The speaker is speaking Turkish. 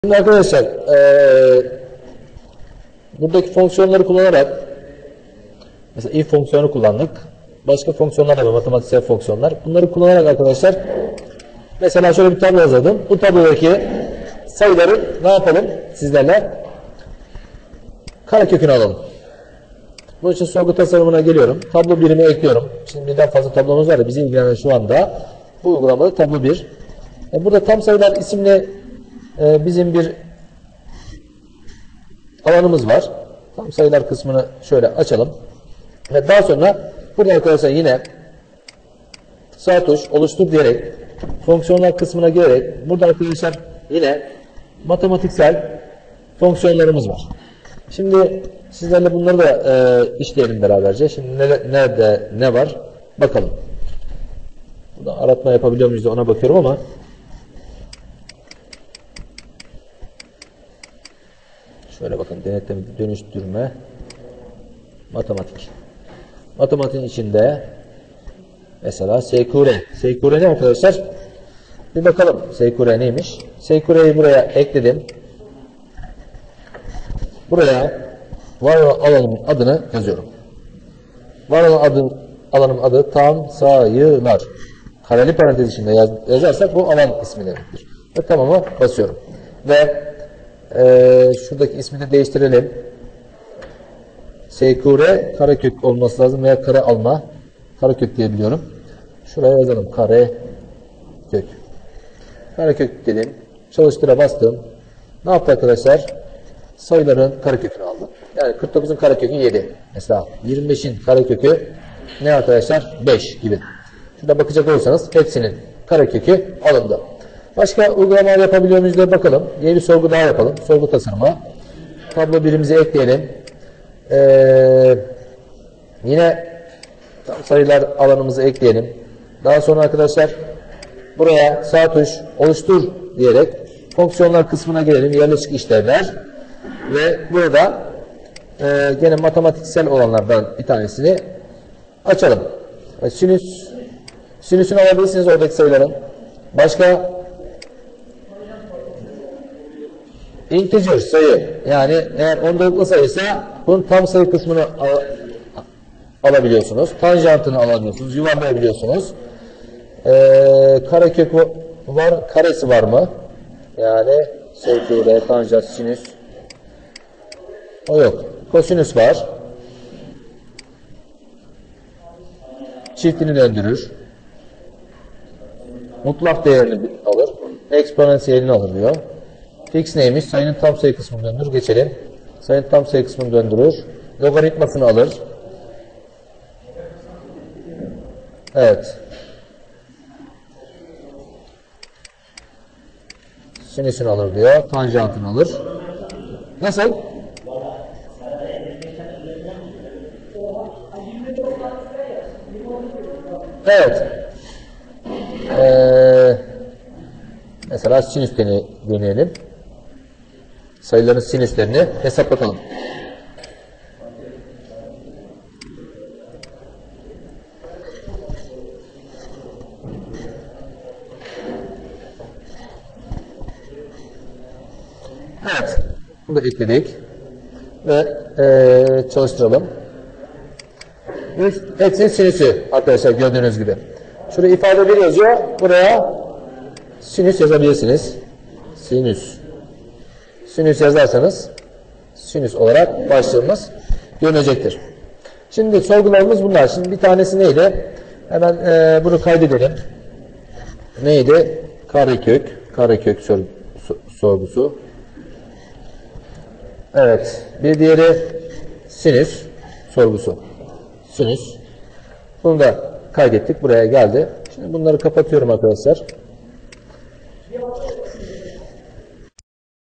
Şimdi arkadaşlar buradaki fonksiyonları kullanarak mesela if fonksiyonu kullandık. Başka fonksiyonlar da var, matematiksel fonksiyonlar. Bunları kullanarak arkadaşlar mesela şöyle bir tablo hazırladım. Bu tablodaki sayıları ne yapalım sizlerle? Karekökünü alalım. Bunun için sorgu tasarımına geliyorum. Tablo birimi ekliyorum. Şimdi birden fazla tablomuz var ya, bizi ilgilenen şu anda bu uygulamada tablo 1. Burada tam sayılar isimli bizim bir alanımız var. Tam sayılar kısmını şöyle açalım. Ve daha sonra burada arkadaşlar yine sağ tuş oluştur diyerek fonksiyonlar kısmına girerek burada arkadaşlar yine matematiksel fonksiyonlarımız var. Şimdi sizlerle bunları da işleyelim beraberce. Şimdi nerede ne var bakalım. Burada aratma yapabiliyor muyuz ona bakıyorum ama şöyle bakın, denetleme, dönüştürme, matematik. Matematiğin içinde mesela SQR. SQR ne arkadaşlar? Bir bakalım SQR neymiş? SQR'yi buraya ekledim. Buraya var olan alanımın adını yazıyorum. Var olan alanın adı tam sayılar. Kareli parantez içinde yazarsak bu alan ismi demektir. Ve tamam'a basıyorum. Ve şuradaki ismi de değiştirelim. SQR karekök olması lazım veya kare alma. Karekök diyebiliyorum. Şuraya yazalım. Karekök. Karekök dedim. Çalıştıra bastım. Ne yaptı arkadaşlar? Sayıların karekökünü aldı. Yani 49'un karekökü 7. Mesela 25'in karekökü ne arkadaşlar? 5 gibi. Şurada bakacak olursanız hepsinin karekökü alındı. Başka uygulamalar yapabiliyor muyuz diye bakalım. Yeni bir sorgu daha yapalım. Sorgu tasarımı. Tablo birimizi ekleyelim. Yine tam sayılar alanımızı ekleyelim. Daha sonra arkadaşlar buraya sağ tuş oluştur diyerek fonksiyonlar kısmına gelelim. Yerleşik işlevler. Ve burada gene matematiksel olanlardan bir tanesini açalım. Sinüsünü alabilirsiniz oradaki sayıların. Başka integer sayı, yani eğer ondalıklı sayıysa bunun tam sayı kısmını alabiliyorsunuz. Tanjantını alabiliyorsunuz. Yuvarlayabiliyorsunuz. Karekök var. Karesi var mı? Yani SQR, tanjant, sinüs. O yok. Kosinüs var. Çiftini döndürür. Mutlak değerini alır. Eksponansiyelini alır diyor. Fix neymiş? Sayının tam sayı kısmını döndürür. Geçelim. Sayının tam sayı kısmını döndürür. Logaritmasını alır. Evet. Sinüsünü alır diyor. Tanjantını alır. Nasıl? Evet. Mesela sinüs deneyelim. Sayıların sinüslerini hesaplatalım. Evet. Bunu da ekledik. Ve çalıştıralım. Hepsinin sinüsü arkadaşlar gördüğünüz gibi. Şuraya ifade 1 yazıyor. Buraya sinüs yazabilirsiniz. Sinüs. Sinüs yazarsanız sinüs olarak başlığımız görünecektir. Şimdi sorgularımız bunlar. Şimdi bir tanesi neydi? Hemen bunu kaydedelim. Neydi? Karekök sorgusu. Evet. Bir diğeri sinüs sorgusu. Sinüs. Bunu da kaydettik. Buraya geldi. Şimdi bunları kapatıyorum arkadaşlar.